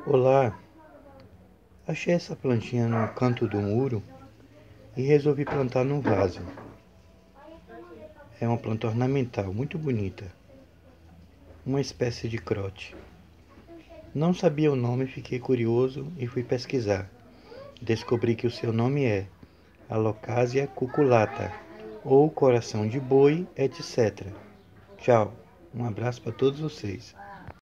Olá, achei essa plantinha no canto do muro e resolvi plantar num vaso. É uma planta ornamental, muito bonita, uma espécie de crote. Não sabia o nome, fiquei curioso e fui pesquisar. Descobri que o seu nome é Alocasia cuculata ou coração de boi, etc. Tchau, um abraço para todos vocês.